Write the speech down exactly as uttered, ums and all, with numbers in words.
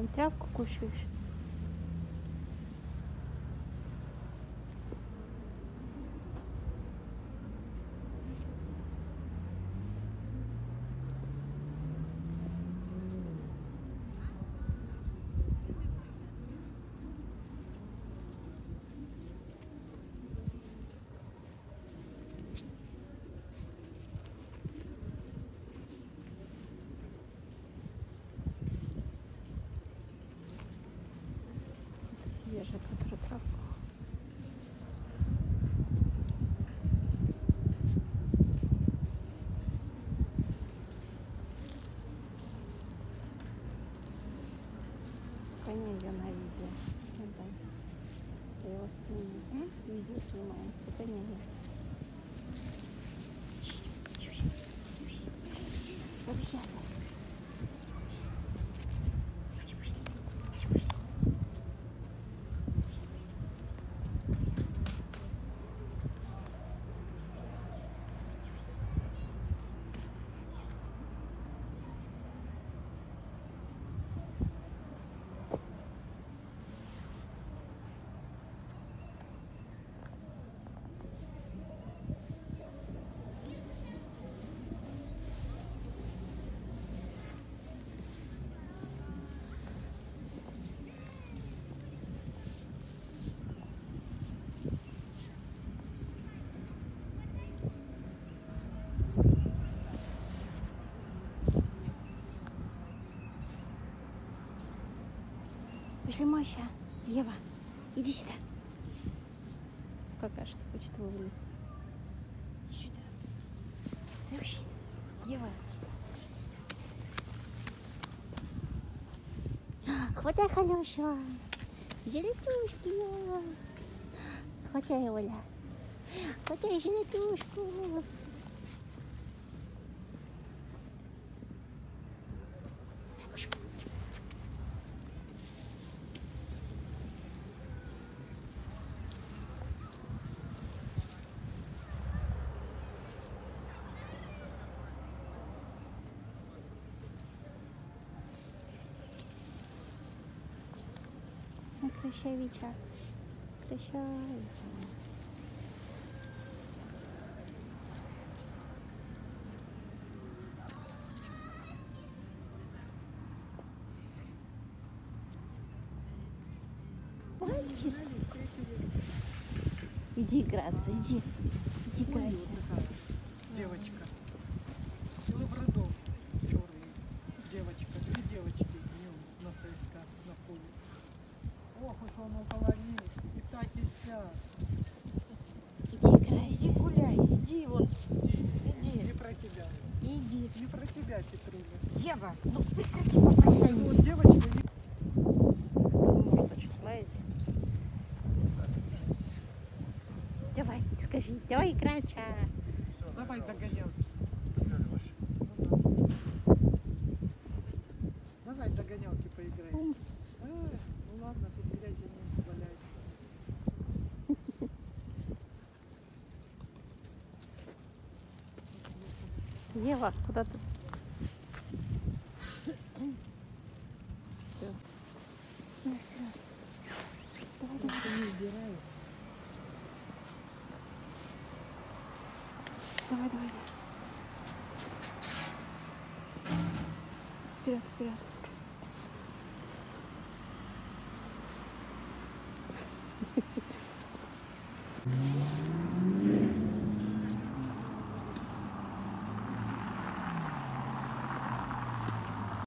Вон травку кушаешь. Свежая, которая травка. Пока не ее на видео. Я его сниму. Видео снимаем. Пока не ее. Пошли, Маша. Ева, иди сюда. Какашка хочет вывалиться. Иди сюда. Вообще. Ева. Хватай хорошего. Желетушки, Ева. Хватай, Оля. Хватай желетушку. Красавица, красавица. Мальчик. Иди играться, иди. Иди играйся. Девочка. Лабрадор черный. Девочка. Две девочки на ЦСКА на поле. Ох уж он около них. И так и сяк. Иди играйся. Иди гуляй. Иди вон. Иди. Иди. Не про тебя. Иди. Не про тебя, Петруля. Ева, ну прекрати попрошайничать. Вот девочка не... Может, очень лаять. Давай, скажи. Давай играть. Давай догоняй. Давай догонялки поиграем. Умс. А, ну ладно, тут грязи не валяется. Ева, куда ты? Давай, давай. Не убираю. Давай, давай. Вперед, вперед.